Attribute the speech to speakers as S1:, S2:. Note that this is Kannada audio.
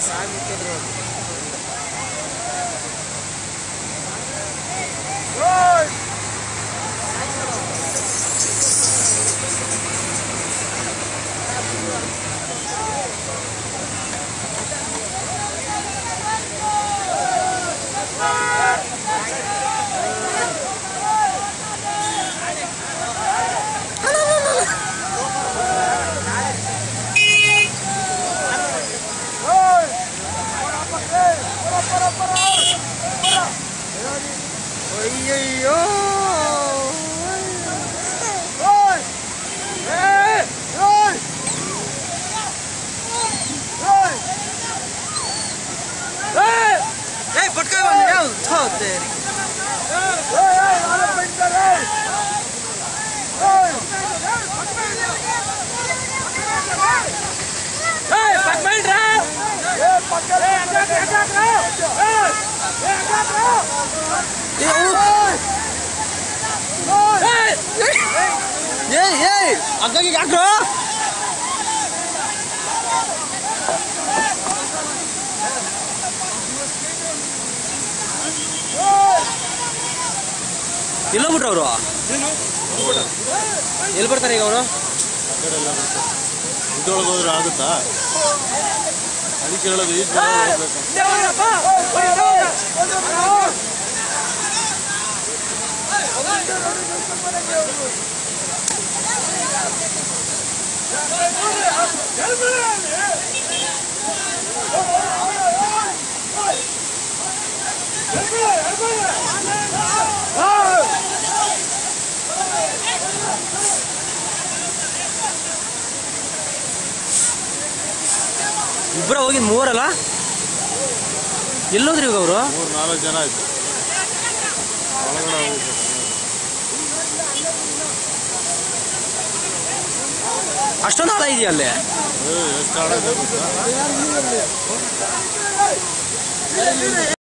S1: ಅಯ್ಯಯ್ಯೋ ಪಟ್ಕ ಬಂದ್ರೆ ಅಗ್ಗಾಗಿ ಹಾಕ್ರು ಎಲ್ಲೋ ಬಿಟ್ರು ಅವರು ಎಲ್ಲಿ ಬರ್ತಾರೆ ಈಗ ಅವರು
S2: ಇದೊಳಗೆ ಹೋದ್ರೆ ಆಗುತ್ತಾ ಅದಕ್ಕೆ ಹೇಳೋದು ಈಗ
S1: ಇಬ್ಬರ ಹೋಗಿದ್ ಮೂವರಲ್ಲ ಎಲ್ಲೋದ್ರಿ ಇವಾಗ ಅವರು
S2: 3-4 ಜನ ಆಯ್ತು ಒಳಗಡೆ
S1: ಅಷ್ಟೊಂದು ಆಳ ಇದೆಯಾ ಅಲ್ಲಿ
S2: ಎಷ್ಟು ಆಳ